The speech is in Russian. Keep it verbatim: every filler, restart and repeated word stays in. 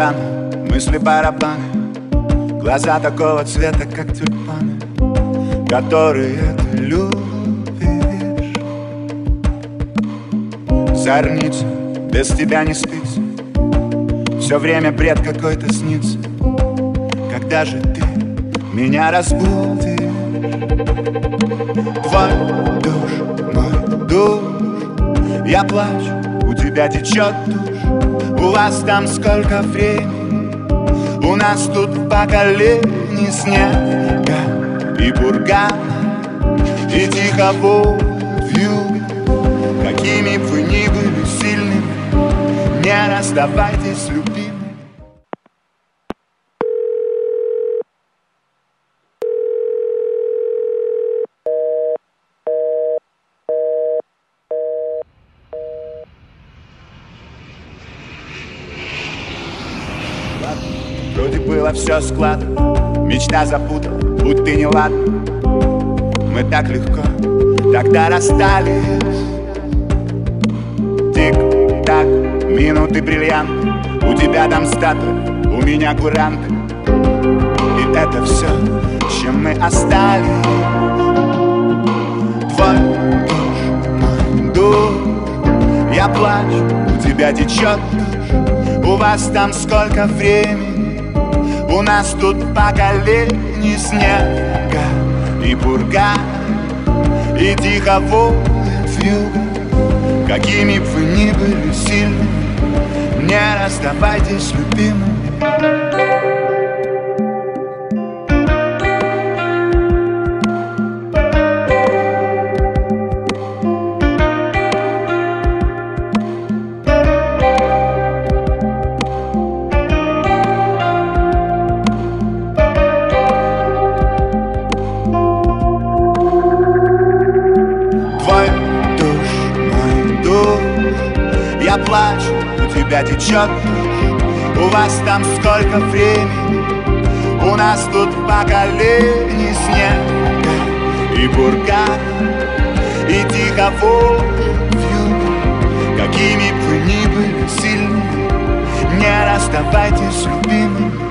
странно, мысли барабаны, глаза такого цвета, как тюльпаны, которые ты любишь. Зорница, без тебя не спится, все время бред какой-то снится. Когда же ты меня разбудишь? Твой душ, мой душ, я плачу, у тебя течет душ. У вас там сколько времени? У нас тут по колени снега и бургана, и тихо воет вьюга. Какими б вы ни были сильными, не расставайтесь, любимые. Вроде было все складно, мечта запутала, будь ты не ладна. Мы так легко тогда расстались. Тик-так, минуты бриллиант, у тебя там статуя, у меня курант. И это все, чем мы остались. Твой душ, мой душ, я плачу, у тебя течет душ. У вас там сколько времени? У нас тут по колени снега и бурган, и тихо воет вьюга. Какими б вы ни были сильными, не расставайтесь, любимыми. Я плачу, у тебя течет душ. У вас там сколько времени? У нас тут по колени снега и бурган, и тихо воет вьюга. Какими б вы ни были сильными, не расставайтесь, любимыми.